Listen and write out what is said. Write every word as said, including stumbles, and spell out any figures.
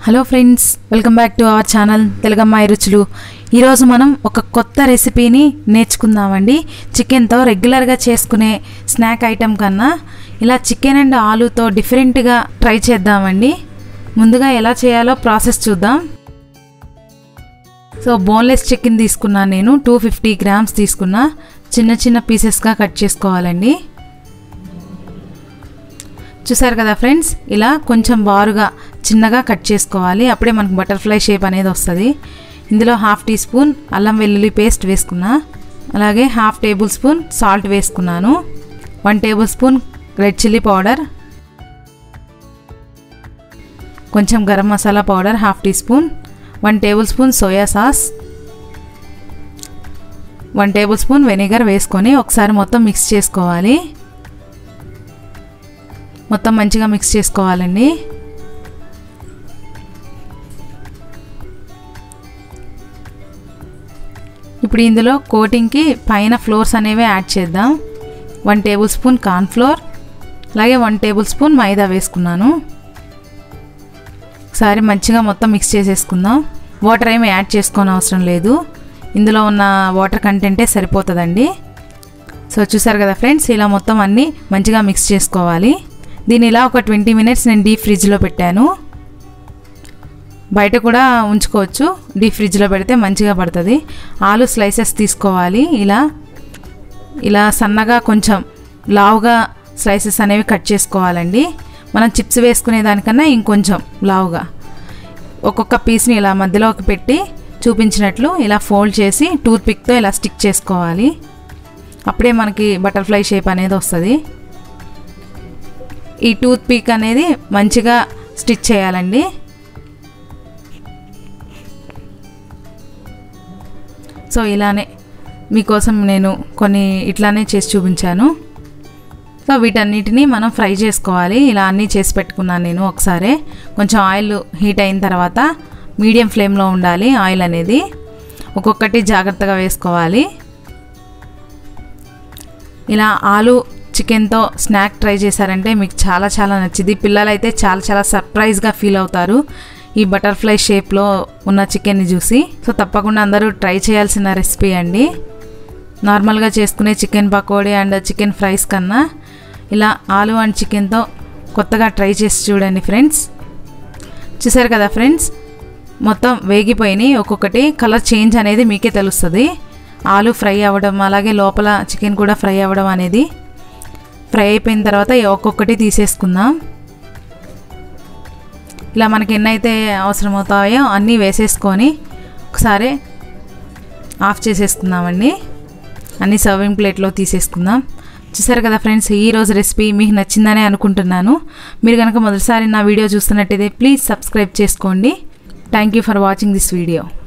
Hello friends, welcome back to our channel తెలుగమ్మాయి రుచులు. ఈరోజు మనం ఒక కొత్త రెసిపీని నేర్చుకుందామండి. చికెన్తో రెగ్యులర్గా చేసుకునే స్నాక్ ఐటెం కన్నా ఇలా చికెన్ అండ్ ఆలూతో డిఫరెంట్గా ట్రై చేద్దామండి. ముందుగా ఎలా చేయాలో ప్రాసెస్ చూద్దాం. సో బోన్లెస్ చికెన్ తీసుకున్నాను నేను. టూ ఫిఫ్టీ గ్రామ్స్ తీసుకున్నా. చిన్న చిన్న పీసెస్గా కట్ చేసుకోవాలండి. చూసారు కదా ఫ్రెండ్స్, ఇలా కొంచెం బారుగా చిన్నగా కట్ చేసుకోవాలి. అప్పుడే మనకు బటర్ఫ్లై షేప్ అనేది వస్తుంది. ఇందులో హాఫ్ టీ స్పూన్ అల్లం వెల్లుల్లి పేస్ట్ వేసుకున్నా. అలాగే హాఫ్ టేబుల్ స్పూన్ సాల్ట్ వేసుకున్నాను. One tablespoon red chilli powder, కొంచెం garam masala powder half teaspoon, one tablespoon soya sauce, one tablespoon vinegar వేసుకొని ఒకసారి మొత్తం మిక్స్ చేసుకోవాలి. మొత్తం మంచిగా మిక్స్ చేసుకోవాలండి. ఇప్పుడు ఇందులో కోటింగ్కి పైన ఫ్లోర్స్ అనేవి యాడ్ చేద్దాం. One tablespoon corn flour, అలాగే వన్ టేబుల్ స్పూన్ మైదా వేసుకున్నాను. ఒకసారి మంచిగా మొత్తం మిక్స్ చేసేసుకుందాం. వాటర్ ఏమి యాడ్ చేసుకోని అవసరం లేదు. ఇందులో ఉన్న వాటర్ కంటెంటే సరిపోతుందండి. సో చూసారు కదా ఫ్రెండ్స్, ఇలా మొత్తం అన్నీ మంచిగా మిక్స్ చేసుకోవాలి. దీని ఇలా ఒక ట్వంటీ మినిట్స్ నేను డీప్ ఫ్రిడ్జ్లో పెట్టాను. బయట కూడా ఉంచుకోవచ్చు, డీప్ ఫ్రిడ్జ్లో పెడితే మంచిగా పడుతుంది. ఆలు స్లైసెస్ తీసుకోవాలి. ఇలా ఇలా సన్నగా కొంచెం లావుగా స్లైసెస్ అనేవి కట్ చేసుకోవాలండి. మనం చిప్స్ వేసుకునే దానికన్నా ఇంకొంచెం లావుగా ఒక్కొక్క పీస్ని ఇలా మధ్యలోకి పెట్టి చూపించినట్లు ఇలా ఫోల్డ్ చేసి టూత్ పిక్తో ఇలా స్టిక్ చేసుకోవాలి. అప్పుడే మనకి బటర్ఫ్లై షేప్ అనేది వస్తుంది. ఈ టూత్ పిక్ అనేది మంచిగా స్టిచ్ చేయాలండి. సో ఇలానే మీకోసం నేను కొన్ని ఇట్లానే చేసి చూపించాను. సో వీటన్నిటిని మనం ఫ్రై చేసుకోవాలి. ఇలా అన్నీ చేసి పెట్టుకున్నాను నేను. ఒకసారి కొంచెం ఆయిల్ హీట్ అయిన తర్వాత మీడియం ఫ్లేమ్లో ఉండాలి ఆయిల్ అనేది. ఒక్కొక్కటి జాగ్రత్తగా వేసుకోవాలి. ఇలా ఆలు చికెన్తో స్నాక్ ట్రై చేశారంటే మీకు చాలా చాలా నచ్చింది. పిల్లలైతే చాలా చాలా సర్ప్రైజ్గా ఫీల్ అవుతారు ఈ బటర్ఫ్లై షేప్లో ఉన్న చికెన్ని చూసి. సో తప్పకుండా అందరూ ట్రై చేయాల్సిన రెసిపీ అండి. నార్మల్గా చేసుకునే chicken pakodi and chicken fries కన్నా ఇలా ఆలు అండ్ చికెన్తో కొత్తగా ట్రై చేసి చూడండి ఫ్రెండ్స్. చూసారు కదా ఫ్రెండ్స్, మొత్తం వేగిపోయినాయి. ఒక్కొక్కటి కలర్ చేంజ్ అనేది మీకే తెలుస్తుంది. ఆలు ఫ్రై అవ్వడం, అలాగే లోపల చికెన్ కూడా ఫ్రై అవ్వడం అనేది. ఫ్రై అయిపోయిన తర్వాత ఒక్కొక్కటి తీసేసుకుందాం. ఇలా మనకి ఎన్నైతే అవసరం అవుతాయో అన్నీ వేసేసుకొని ఒకసారి ఆఫ్ చేసేసుకుందామండి. అన్నీ సర్వింగ్ ప్లేట్లో తీసేసుకుందాం. చూసారు కదా ఫ్రెండ్స్, ఈరోజు రెసిపీ మీకు నచ్చిందనే అనుకుంటున్నాను. మీరు కనుక మొదటిసారి నా వీడియో చూస్తున్నట్టయితే ప్లీజ్ సబ్స్క్రైబ్ చేసుకోండి. Thank you for watching this video.